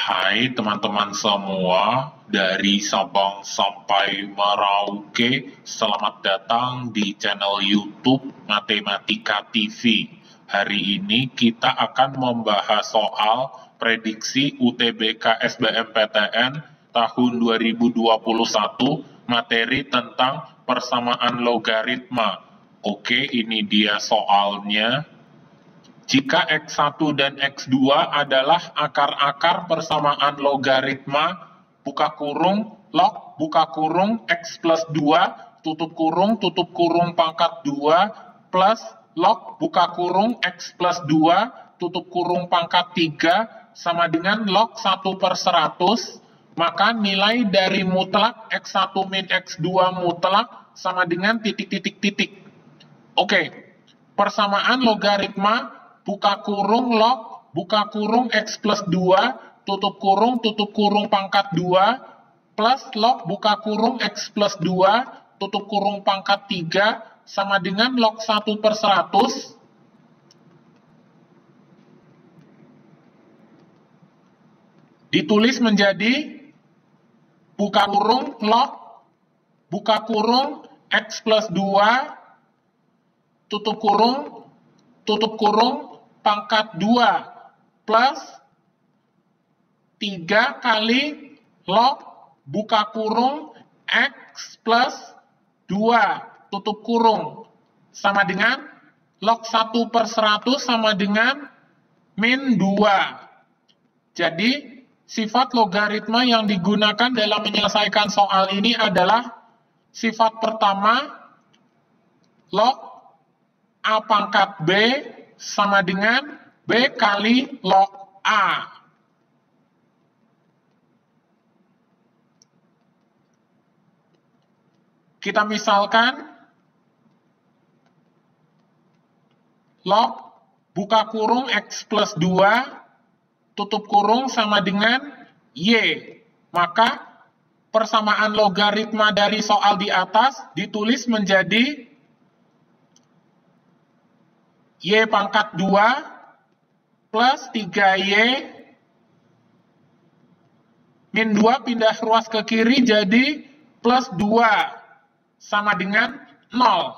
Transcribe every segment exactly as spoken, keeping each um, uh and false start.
Hai teman-teman semua, dari Sabang sampai Merauke, selamat datang di channel YouTube Matematika T V. Hari ini kita akan membahas soal prediksi U T B K S B M P T N tahun dua ribu dua puluh satu, materi tentang persamaan logaritma. Oke, ini dia soalnya. Jika X satu dan X dua adalah akar-akar persamaan logaritma, buka kurung, log, buka kurung, X plus dua, tutup kurung, tutup kurung pangkat dua, plus, log, buka kurung, X plus dua, tutup kurung pangkat tiga, sama dengan log satu per seratus, maka nilai dari mutlak X satu min X dua mutlak sama dengan titik-titik-titik. Oke, persamaan logaritma, buka kurung log, buka kurung X plus dua, tutup kurung, tutup kurung pangkat dua, plus log, buka kurung X plus dua, tutup kurung pangkat tiga, sama dengan log satu per seratus. Ditulis menjadi buka kurung log, buka kurung X plus dua, tutup kurung, tutup kurung, pangkat dua, plus tiga kali log, buka kurung, X plus dua, tutup kurung, sama dengan log satu per seratus sama dengan min dua. Jadi, sifat logaritma yang digunakan dalam menyelesaikan soal ini adalah sifat pertama, log A pangkat B sama dengan B kali log A. Kita misalkan log buka kurung X plus dua, tutup kurung sama dengan Y. Maka persamaan logaritma dari soal di atas ditulis menjadi Y pangkat dua plus tiga Y min dua pindah ruas ke kiri jadi plus dua sama dengan nol.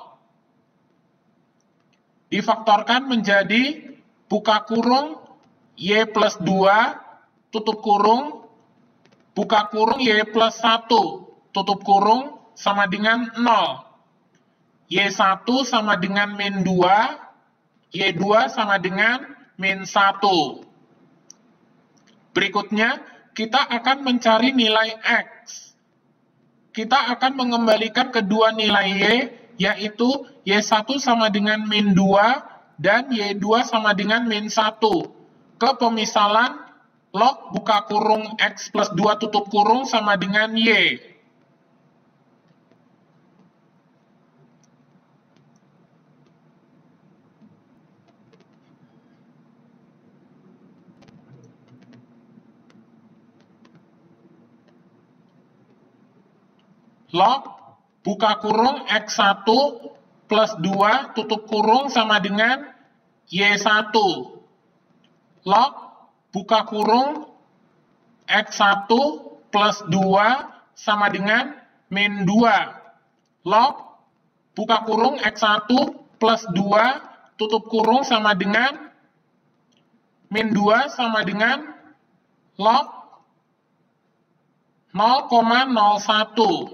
Difaktorkan menjadi buka kurung Y plus dua, tutup kurung, buka kurung Y plus satu, tutup kurung sama dengan nol. Y satu sama dengan min dua, Y dua sama dengan min satu. Berikutnya, kita akan mencari nilai X. Kita akan mengembalikan kedua nilai Y, yaitu Y satu sama dengan min dua dan Y dua sama dengan min satu. Ke pemisalan log buka kurung X plus dua tutup kurung sama dengan Y. Log buka kurung X satu plus dua tutup kurung sama dengan Y satu. Log buka kurung X satu plus dua sama dengan min dua. Log buka kurung X satu plus dua tutup kurung sama dengan min dua sama dengan log nol koma nol satu.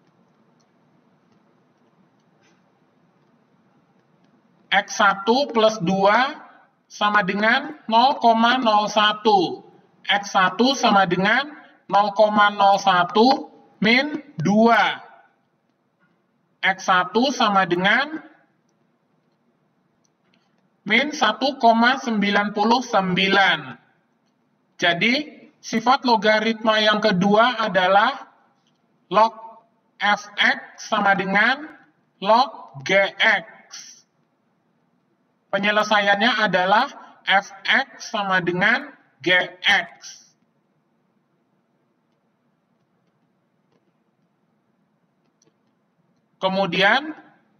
X satu plus dua sama dengan nol koma nol satu. X satu sama dengan nol koma nol satu min dua. X satu sama dengan min satu koma sembilan sembilan. Jadi, sifat logaritma yang kedua adalah log f(x) sama dengan log g(x). Penyelesaiannya adalah f(x) sama dengan g(x). Kemudian,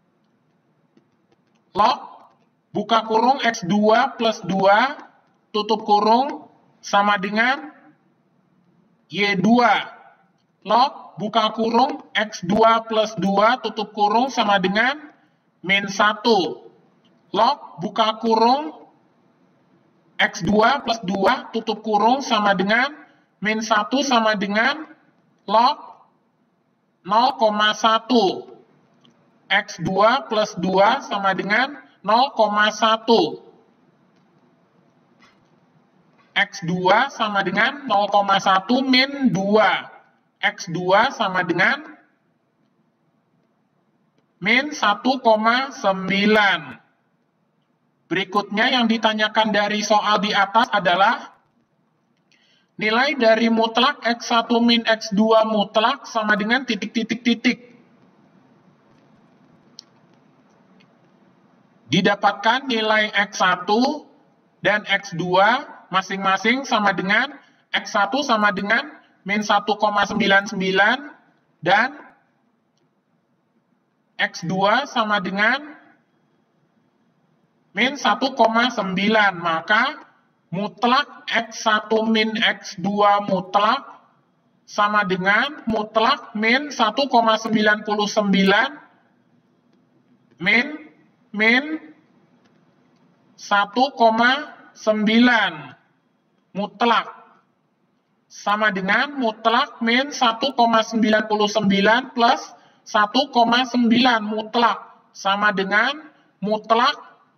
log buka kurung X dua plus dua tutup kurung sama dengan Y dua. Log buka kurung X dua plus dua tutup kurung sama dengan min satu. Log buka kurung X dua plus dua tutup kurung sama dengan min satu sama dengan log nol koma satu. X dua plus dua sama dengan nol koma satu. X dua sama dengan nol koma satu min dua. X dua sama dengan min satu koma sembilan. Berikutnya yang ditanyakan dari soal di atas adalah nilai dari mutlak X satu min X dua mutlak sama dengan titik-titik-titik. Didapatkan nilai X satu dan X dua masing-masing sama dengan X satu sama dengan min satu koma sembilan sembilan dan X dua sama dengan min satu koma sembilan. Maka mutlak X satu min X dua mutlak sama dengan mutlak min satu koma sembilan sembilan min min satu koma sembilan mutlak sama dengan mutlak min satu koma sembilan sembilan plus satu koma sembilan mutlak sama dengan mutlak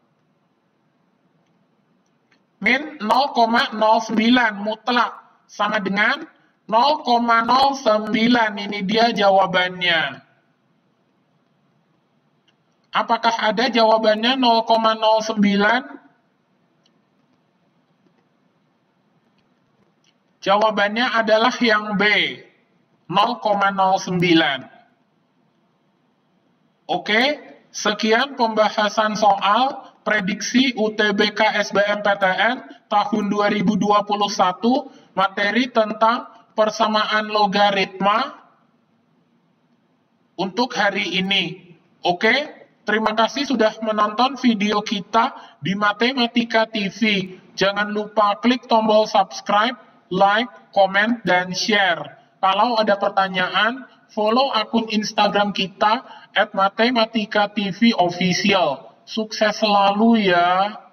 min nol koma nol sembilan mutlak sama dengan nol koma nol sembilan. Ini dia jawabannya. Apakah ada jawabannya nol koma nol sembilan? Jawabannya adalah yang B, nol koma nol sembilan. Oke, sekian pembahasan soal prediksi U T B K S B M P T N tahun dua ribu dua puluh satu, materi tentang persamaan logaritma untuk hari ini. Oke, terima kasih sudah menonton video kita di Matematika T V. Jangan lupa klik tombol subscribe, like, komen, dan share. Kalau ada pertanyaan, follow akun Instagram kita at Matematika T V Official. Sukses selalu ya!